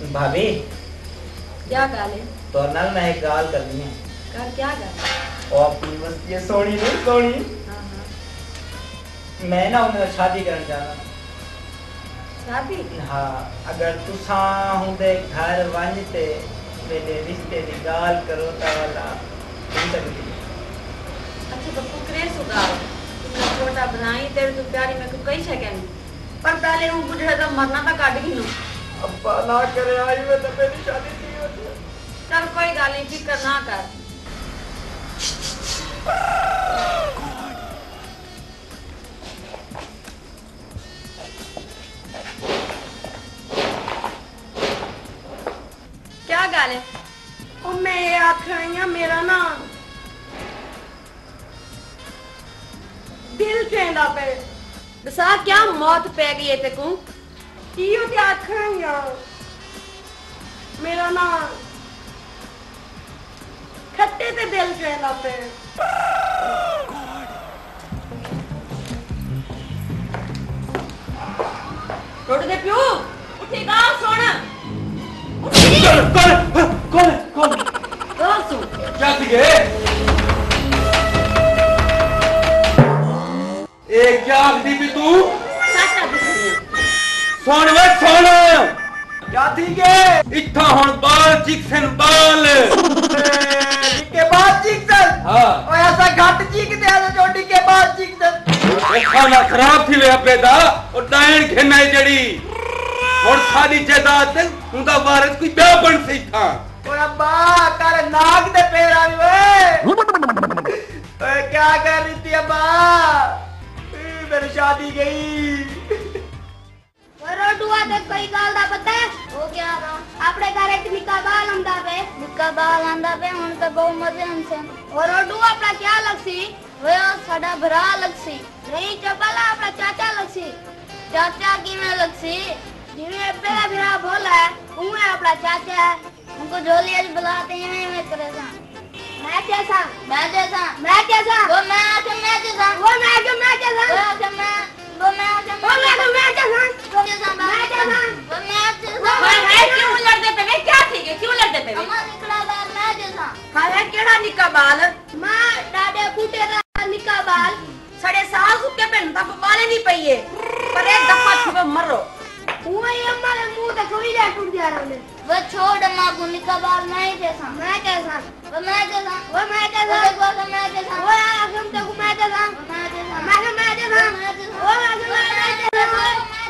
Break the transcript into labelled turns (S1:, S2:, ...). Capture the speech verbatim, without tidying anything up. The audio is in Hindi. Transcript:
S1: भाभी
S2: क्या गाल है?
S1: तो नाल मैं एक गाल करनी है।
S2: कर क्या गाल?
S1: और अपनी बस ये सोनी नहीं सोनी।
S2: हाँ हाँ।
S1: मैं ना उन्हें शादी करना चाहता।
S2: शादी?
S1: हाँ, अगर तुसा हुंदे घर वंजते मेरे रिश्ते दी गाल करो ता वाला जिंदगी।
S2: अच्छा तो कुकरे सुगार तुमने छोटा बनाई तेरे तो प्यारी में को कई सेकंड पर पहले वो बुढ़े तो मरना था काट गिनो।
S1: अब्बा ना करे आई में तो मेरी शादी नहीं होती।
S2: चल कोई गाल नहीं, फिक्र ना कर। क्या गाल है?
S3: ओ मैं ये आख रही हूं मेरा ना दिल कहंदा पे
S2: दसा क्या मौत पै गई है ते को?
S3: इयो ते आख रही हूं मेरा ना खट्टे ते दिल कहंदा पे।
S2: टोट दे प्यो उठेगा सोना।
S4: कौन कौन कौन
S2: कौन सो
S4: क्या सीखे ए क्या आखदी भी तू
S2: साटा दिखनी
S4: सुन वे सुन
S1: क्या ठीक है?
S4: इत्था हुन बाल चिकसन बाल
S1: के बाद चिकन।
S4: हां
S1: ओ ऐसा घट चीक दे ऐसा छोटी के बाद चिकन।
S4: ए खाना खराब थी वे अपने दा और डायन खेना जड़ी और सादी जायदाद ते उनका वारिस कोई ब्याह बन सी था।
S1: ओ अब्बा कर नाग दे पैर आवी ओए। ओए क्या कर रही थी अब्बा? मेरी शादी गई।
S3: रोडुआ ते कोई गाल दा पता है?
S5: वो क्या था?
S3: आपड़े घर एक निका बाल आंदा पे
S5: निका बाल आंदा पे उन पे बहुत मजे हमसे।
S3: और रोडुआ अपना क्या लगसी?
S5: वे साडा भरा लगसी।
S3: नहीं चपला अपना चाचा लगसी।
S5: चाचा की में लगसी
S3: जिਵੇਂ पहला भरा बोला है वो है अपना चाचा है।
S5: उनको झोली आज बुलाते हैं मैं करे सा
S3: मैं जैसा
S5: मैं जैसा
S3: मैं जैसा
S5: वो मैं आके मैं जैसा
S3: वो मैं जो मैं जैसा
S5: वो आके मैं वो मैं आके
S3: वो मैं जो मैं जैसा
S5: वो जैसा
S3: मैं जैसा
S5: वो मैं जैसा
S2: हाय हाय क्यों लड़ते पे? क्या ठीक है क्यों लड़ते पे?
S5: अम्मा निकला बाल मैं जैसा
S2: हाय केड़ा निका बाल
S3: मां डाडे फूटे दा निका बाल
S2: सड़े साल सुके पे तब वाले नहीं पईए पर एक दफा छुपे मरो।
S3: वो ये हमारे मुंह ते कोई जा टूट जा रहा है।
S5: वो छोड़ अम्मा को निका बाल मैं जैसा
S3: मैं जैसा
S5: वो मैं जैसा
S3: वो मैं जैसा
S5: वो देखो मैं जैसा
S3: वो यार हम तो मैं जैसा
S5: मैं जैसा
S3: मैं मैं जैसा
S5: मैं जैसा
S3: वो मैं जैसा